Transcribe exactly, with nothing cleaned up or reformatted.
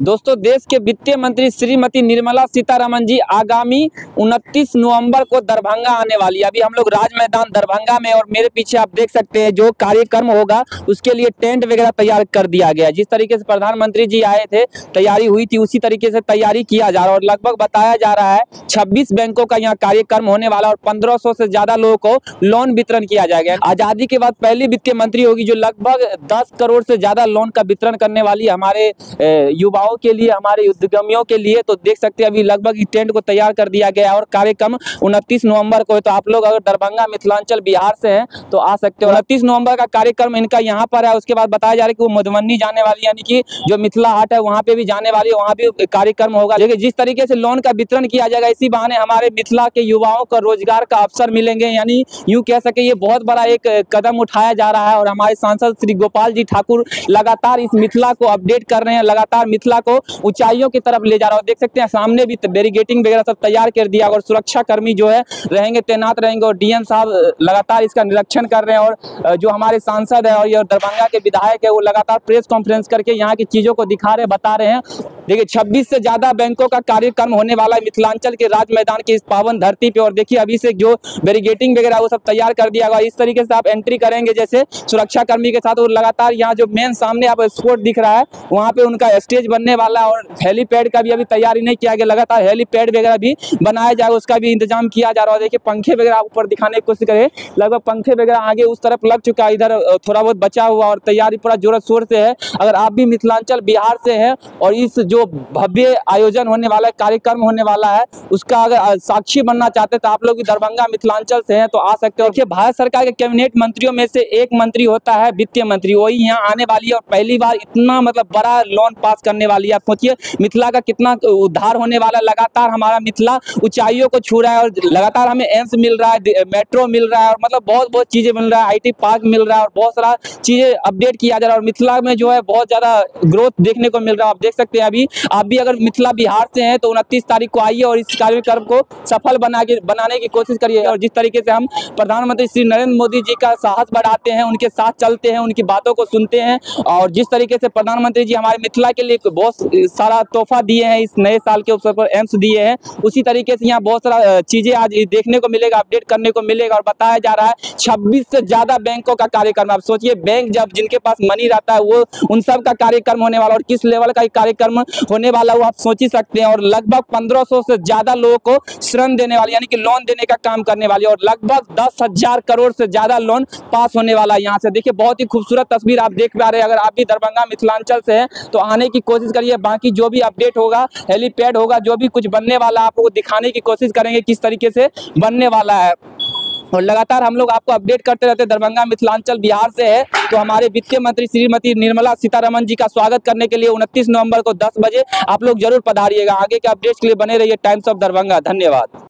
दोस्तों, देश के वित्तीय मंत्री श्रीमती निर्मला सीतारमण जी आगामी उनतीस नवंबर को दरभंगा आने वाली है। अभी हम लोग राज मैदान दरभंगा में, और मेरे पीछे आप देख सकते हैं जो कार्यक्रम होगा उसके लिए टेंट वगैरह तैयार कर दिया गया है। जिस तरीके से प्रधानमंत्री जी आए थे, तैयारी हुई थी, उसी तरीके से तैयारी किया जा रहा है। और लगभग बताया जा रहा है छब्बीस बैंकों का यहाँ कार्यक्रम होने वाला और पंद्रह सौ से ज्यादा लोगों को लोन वितरण किया जाएगा। आजादी के बाद पहली वित्तीय मंत्री होगी जो लगभग दस करोड़ से ज्यादा लोन का वितरण करने वाली है हमारे युवाओं के लिए, हमारे उद्यमियों के लिए। तो देख सकते हैं अभी लगभग टेंट को तैयार कर दिया गया है और कार्यक्रम उनतीस नवंबर को है। तो आप लोग अगर दरभंगा मिथिलांचल बिहार से हैं तो आ सकते हो। उनतीस नवंबर का कार्यक्रम इनका यहाँ पर है। उसके बाद बताया जा रहा है कि वो मधुबनी जाने वाली, यानी कि जो मिथिला हाट है वहाँ पे भी जाने वाली है, वहाँ भी कार्यक्रम होगा। लेकिन जिस तरीके से लोन का वितरण किया जाएगा, इसी बहाने हमारे मिथिला के युवाओं को रोजगार का अवसर मिलेंगे। यानी यूं कह सके ये बहुत बड़ा एक कदम उठाया जा रहा है। और हमारे सांसद श्री गोपाल जी ठाकुर लगातार इस मिथिला को अपडेट कर रहे हैं, लगातार मिथिला को ऊंचाइयों की तरफ ले जा रहा है। देख सकते हैं सामने भी बैरिकेडिंग वगैरह सब तैयार कर दिया और सुरक्षा कर्मी जो है रहेंगे, तैनात रहेंगे। और डीएम साहब लगातार इसका निरीक्षण कर रहे हैं। और जो हमारे सांसद है और ये दरभंगा के विधायक है वो लगातार प्रेस कॉन्फ्रेंस करके यहाँ की चीजों को दिखा रहे बता रहे हैं। देखिए छब्बीस से ज्यादा बैंकों का कार्यक्रम होने वाला है मिथिलांचल के राज मैदान की इस पावन धरती पे। और देखिए अभी से जो बैरिकेडिंग वगैरह वो सब तैयार कर दिया गया। इस तरीके से आप एंट्री करेंगे जैसे सुरक्षा कर्मी के साथ। और लगातार यहाँ जो मेन सामने आप स्पोर्ट दिख रहा है वहाँ पे उनका स्टेज बनने वाला है। और हेलीपैड का भी अभी तैयारी नहीं किया गया, लगातार हेलीपैड वगैरह भी बनाया जाएगा, उसका भी इंतजाम किया जा रहा है। देखिए पंखे वगैरह ऊपर दिखाने की कोशिश करें, लगभग पंखे वगैरह आगे उस तरफ लग चुका है, इधर थोड़ा बहुत बचा हुआ और तैयारी पूरा जोर शोर से है। अगर आप भी मिथिलांचल बिहार से हैं और इस जो भव्य आयोजन होने वाला है, कार्यक्रम होने वाला है, उसका अगर साक्षी बनना चाहते हैं तो आप लोग भी दरभंगा मिथिलांचल से हैं तो आ सकते हो। देखिए भारत सरकार के कैबिनेट मंत्रियों में से एक मंत्री होता है वित्तीय मंत्री, वही यहाँ आने वाली है और पहली बार इतना मतलब बड़ा लोन पास करने वाली है। आप सोचिए मिथिला का कितना उद्धार होने वाला है। लगातार हमारा मिथिला ऊंचाइयों को छू रहा है और लगातार हमें एम्स मिल रहा है, मेट्रो मिल रहा है और मतलब बहुत बहुत चीजें मिल रहा है, आईटी पार्क मिल रहा है और बहुत सारा चीजें अपडेट किया जा रहा है। और मिथिला में जो है बहुत ज्यादा ग्रोथ देखने को मिल रहा है। आप देख सकते हैं अभी आप भी अगर मिथिला बिहार से हैं तो उनतीस तारीख को आइए और इस कार्यक्रम को सफल बना के बनाने की कोशिश करिए। और जिस तरीके से हम प्रधानमंत्री श्री नरेंद्र मोदी जी का साहस बढ़ाते हैं, उनके साथ चलते हैं, उनकी बातों को सुनते हैं, और जिस तरीके से प्रधानमंत्री जी हमारे मिथिला के लिए बहुत सारा तोहफा दिए हैं, इस नए साल के अवसर पर एम्स दिए हैं, उसी तरीके से यहाँ बहुत सारा चीजें आज देखने को मिलेगा, अपडेट करने को मिलेगा। और बताया जा रहा है छब्बीस से ज्यादा बैंकों का कार्यक्रम। आप सोचिए बैंक जब जिनके पास मनी रहता है वो उन सब का कार्यक्रम होने वाला, और किस लेवल का कार्यक्रम होने वाला वो आप सोच ही सकते हैं। और लगभग पंद्रह सौ से ज्यादा लोगों को ऋण देने वाली, यानी कि लोन देने का काम करने वाली, और लगभग दस हजार करोड़ से ज्यादा लोन पास होने वाला है यहाँ से। देखिए बहुत ही खूबसूरत तस्वीर आप देख पा रहे हैं। अगर आप भी दरभंगा मिथिलांचल से हैं तो आने की कोशिश करिए। बाकी जो भी अपडेट होगा, हेलीपैड होगा, जो भी कुछ बनने वाला है आपको दिखाने की कोशिश करेंगे किस तरीके से बनने वाला है। और लगातार हम लोग आपको अपडेट करते रहते हैं। दरभंगा मिथिलांचल बिहार से है तो हमारे वित्तीय मंत्री श्रीमती निर्मला सीतारमण जी का स्वागत करने के लिए उनतीस नवंबर को दस बजे आप लोग जरूर पधारिएगा। आगे के अपडेट्स के लिए बने रहिए टाइम्स ऑफ दरभंगा। धन्यवाद।